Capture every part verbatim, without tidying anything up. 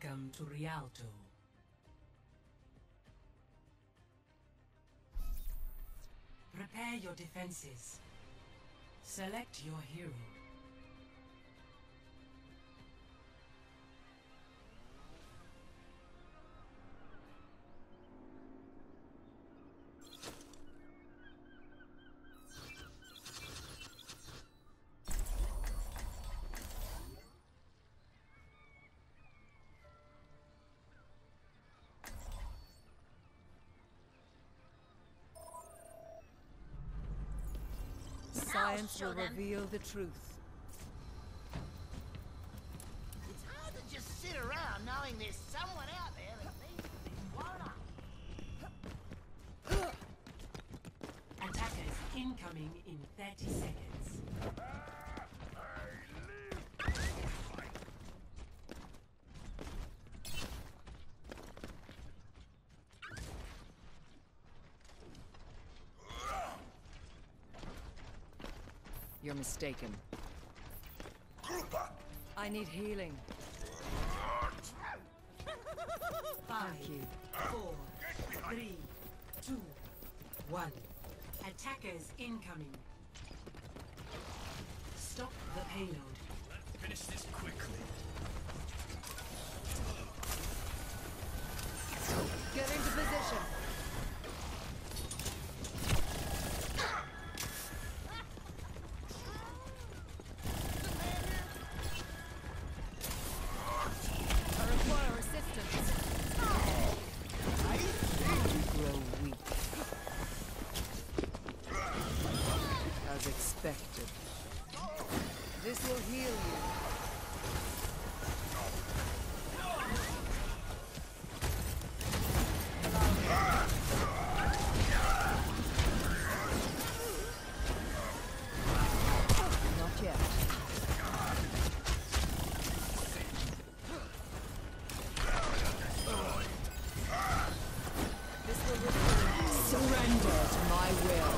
Welcome to Rialto. Prepare your defenses. Select your hero. Science will reveal the truth. It's hard to just sit around knowing there's someone out there that needs to be blown up. Attackers incoming in thirty seconds. You're mistaken. I need healing. Five, Thank you. four, three, two, one. Attackers incoming. Stop the payload. Let's finish this quickly. Get into position. I require assistance. You grow weak. As expected. This will heal you. Not yet. This will restore. Surrender to my will.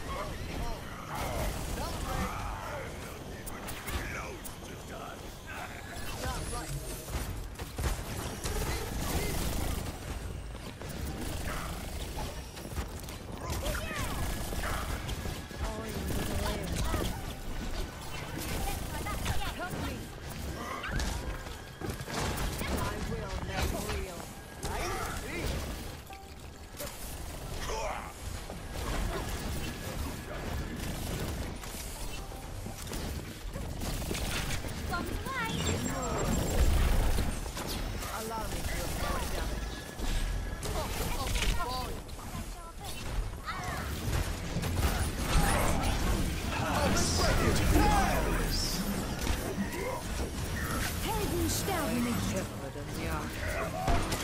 Help me. My will never real. Allow me to avoid damage. Helden sterben nicht. Kämpfer denn ja.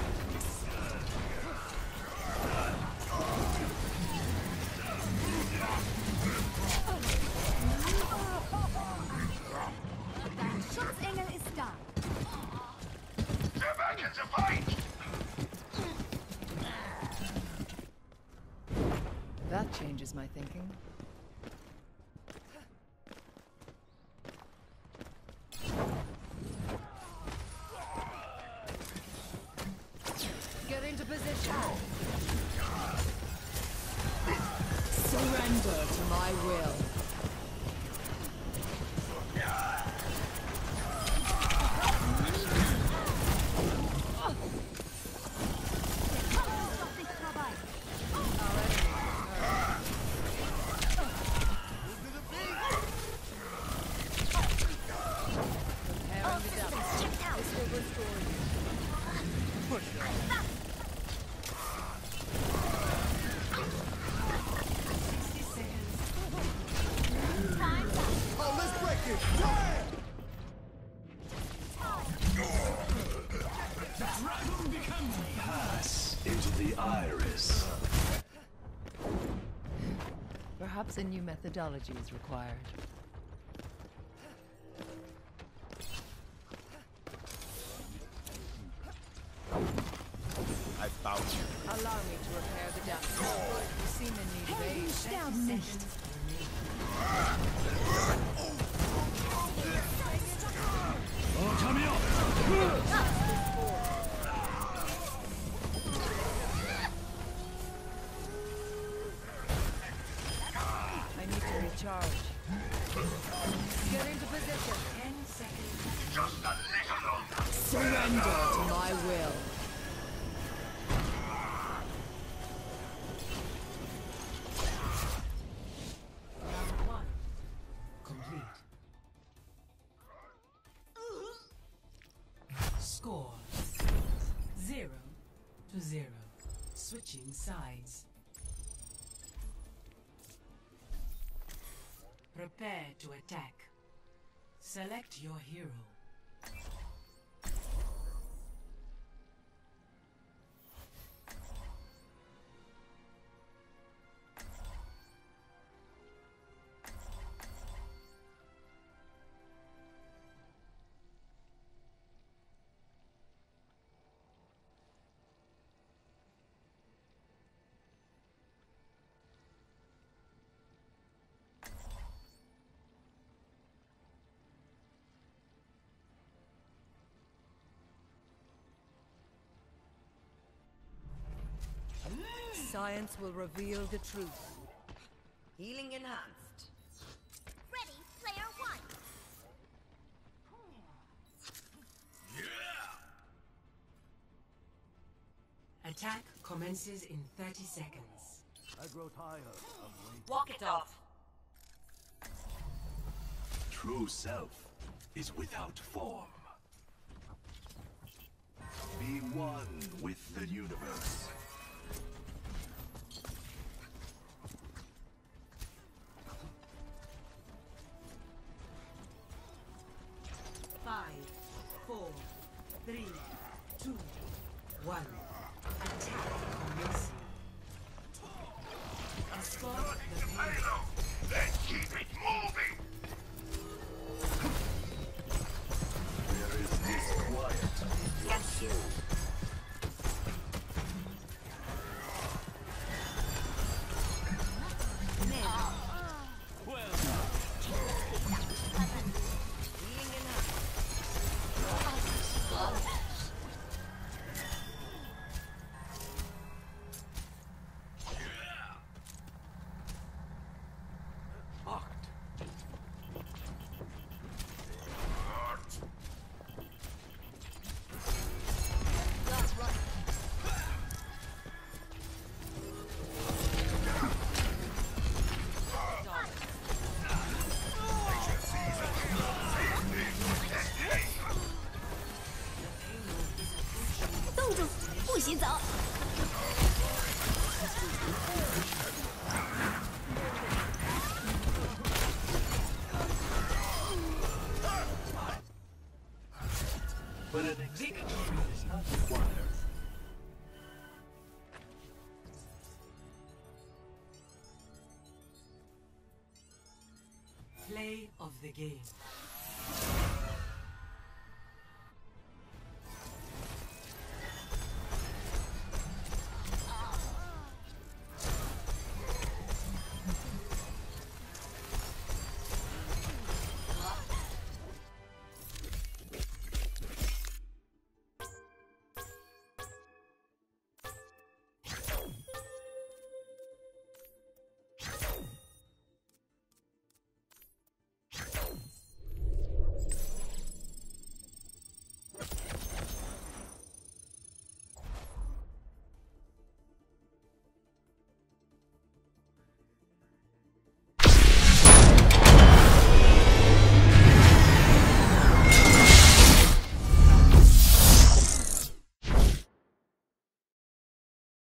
Dein Schutzengel ist da. Get back into fight! That changes my thinking. Get into position. Surrender to my will. Doch nicht vorbei. Preparing the depths. This will restore you. Push it. sixty seconds. Time's up. Oh, let's break it! The dragon becomes pass into the iris. Perhaps a new methodology is required. I found you. Allow me to repair the damage. You seem in need of Helden aid. sterben nicht. Oh, come here! Surrender to my will. Round one. Complete. Score. Zero to zero. Switching sides. Prepare to attack. Select your hero. Science will reveal the truth. Healing enhanced. Ready, player one. Attack commences in thirty seconds. I grow tired of waiting. Walk it off. True self is without form. Be one with the universe. Five, four, three, two, one. Attack commencing. Escort the payload. Then keep it moving! There is disquiet in your soul. Healing enhanced. Locked. But an execution is not required. Play of the game.